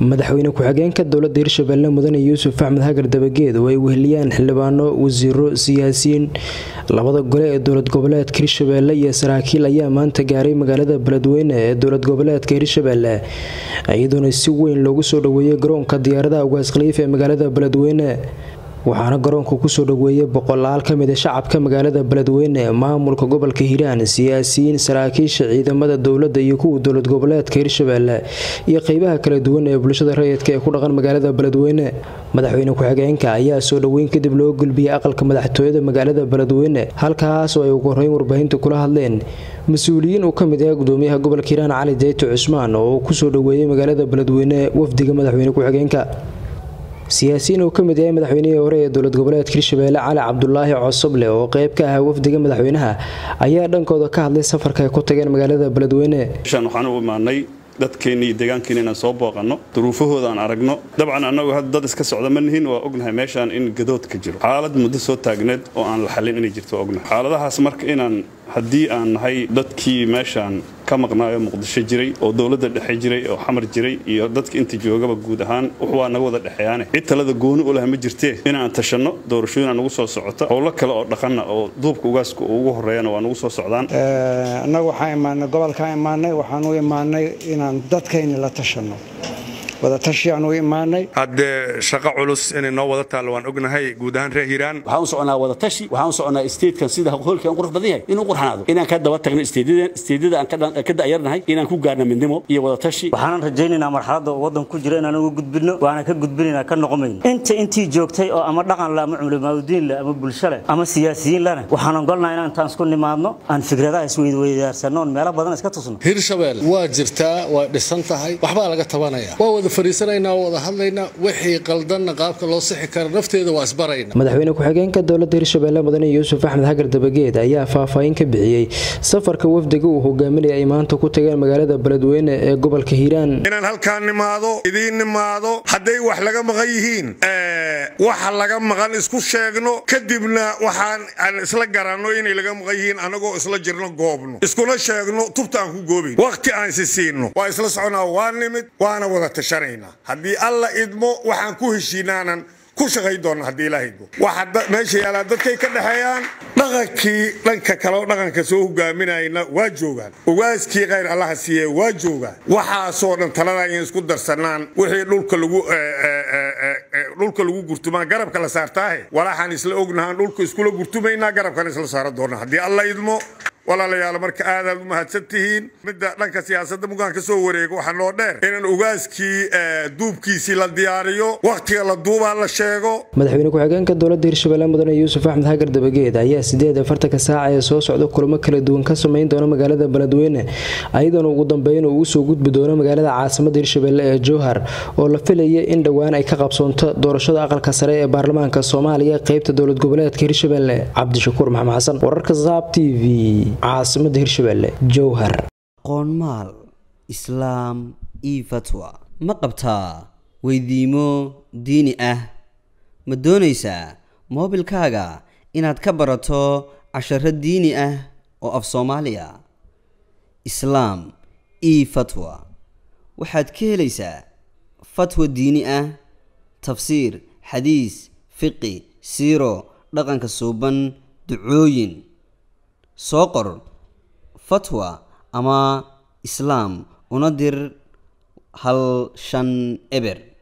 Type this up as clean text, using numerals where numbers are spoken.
madaxweyne ku-xigeenka dowladda Hirshabelle Mudane Yuusuf Axmed Hagar Dabageed oo ay weheliyaan xildhibaano wasiiro siyaasiyiin labada gole ee dowlad goboleedka Hirshabelle iyo saraakiil ayaa maanta gaaray magaalada Beledweyne ee dowlad goboleedka Hirshabelle iyadoo si weyn loogu soo dhaweeyay garoonka diyaaradaha Ugaas Khaliif ee magaalada Beledweyne waxaana garoonka ku soo dhaweeyay boqolaal ka mid ah shacabka magaalada Beledweyne maamulka gobolka Hiiraan siyaasiyiin saraakiisha ciidamada dowladda iyo kuwa dowlad goboleedka Hirshabelle iyo qaybaha kala duwan ee bulshada rayidka ee ku dhaqan magaalada Beledweyne madaxweyne ku-xigeenka ayaa soo dhaweyn kadib loo gulbiyay aqalka madaxtooyada magaalada Beledweyne halkaas oo ay ugu horeyn warbaahinta kula hadleen mas'uuliyiin oo ka mid ah gudoomiyaha gobolka Hiiraan Cali Deyto Cusmaan oo ku soo dhaweeyay magaalada Beledweyne wafdiga madaxweyne ku-xigeenka siyaasiyiin oo ka mid ah madaxweynihii hore ee dowlad goboleedka Hirshabelle Cali Cabdullaahi Cosoble oo qayb ka ah wafdiga madaxweynaha ayaa dhankooda ka hadlay safarka ay ku tageen magaalada Beledweyne waxaan u imaanay dadkeena iyo deegaankeena inaan soo booqano duruufahooda aan aragno dabcan anagu hadda dad iska socda ma nihin waa ognahay meeshaan in gadood ka jiro xaalad muddo soo taagneed oo aan la xalin inay jirto ognahay xaaladahaas marka inaan haddii aan nahay dadkii meeshaan ka maqnaayo Muqdisho jiray oo dawladda dhexe jiray oo xamar jiray iyo dadka inta joogaba guud ahaan waa naga wada dhaxayaan cid talada gooni u leh ma jirtee inaan tashano doorashooyin aan ugu soo socoto howlo kale oo dhaqan oo duubka ugaaska ugu horeeyana waa ugu soo socdaan anagu waxaan imaanay gobolka imaanay waxaan u imaanay inaan dadkayna la tashano wada tashiyan u imaanay hadde shaqo culus inay noo wada taal waan ognahay guud ahaan reer Hiiraan waxaan soconaa wada tashi waxaan soconaa state-kan sida hoolkan qurux badan yahay inuu qurxanaado inaan ka daba tagno state-da aan ka dayarnahay inaan ku gaarno midnimo iyo wada tashi waxaan rajaynaynaa marxaladda wadan ku jira inaan ugu gudbino waana ka gudbinaynaa ka noqomayno intii joogtay oo ama dhaqan la ama culimaadudiin la ama bulshada ama siyaasiyiin lana waxaan ogolnahay inaan taas ku nimaadno aan fikradaha isweydaarsanno meelo badan iska tusno Hirshabelle waa jirtaa waa dhisan tahay waxba laga tabanaya fariisanayna wada hadlayna wixii qaldan qaabka loo sixi karo nafteeda waa isbarayna madaxweyne ku-xigeenka dowladda Hirshabelle Mudane Yuusuf Axmed Hagar Dabageed ayaa faahfaahin ka bixiyay safarka wafdiga uu hogaaminayay ay maanta ku tageen magaalada Beledweyne ee gobolka Hiiraan inaan halkaan nimaado idin nimaado haday wax laga maqan yihiin waxa laga maqan isku sheegno kadibna waxaan isla garanno inay laga maqan yihiin anagoo isla jirno goobno iskuna sheegno tubtaan ku goobin waqti aan siino waa isla soconaa waa nimid waana wada tashanay haddii alla idmo waxaan ku heshiinaanan ku shaqay doona haddii ilaahay idmo waxa meesha yaala dadkay ka dhaxayaan dhaqankii dhanka kale oo dhaqanka soo hogaaminayna waa joogaan ugaaskii khayr Allah siiyay waa joogaan waxa soo dhan talada in isku darsanaan wixii dhulka lagu gurtumaan garabka la saartaahay walaxan isla ognahan dhulka isku la gurtumayna garabkan isla saar doona haddii alla idmo walaalayaal marka aad u mahadsantihiin midda dhanka siyaasadda mugaan ka soo wareego waxa loo dheer inaan ugaaskii duubkiisii la diyaariyo waqtiga la duubaa la sheego madaxweyne ku-xigeenka dowladda Hirshabelle Mudane Yuusuf Axmed Hagar Dabageed ayaa 48 saac ee soo socda kulamo kala duwan ka sameyn doona magaalada Beledweyne ayadoo ugu dambeyn uu soo gudbi doono magaalada caasimadda Hirshabelle ee Jowhar oo la filayay in dhawaan ay ka qabsoonto doorashada aqalka sare ee baarlamaanka Soomaaliya qaybta dowlad goboleedka Hirshabelle Cabdishakuur Maxamed Xasan wararka Zaab TV عاصمة هيرشبيلة جوهر قنمال إسلام فتوى ما قبتها ويديمو ديني ما دونيسا موبيل كاغا إناد كبرتو عشر ديني وأف صوماليا إسلام فتوى وحد كيليسا فتوى ديني تفسير حديث فقه سيرو رقم كسوبان دعوين سوقر فتوى أما إسلام ونادر هل شن إبر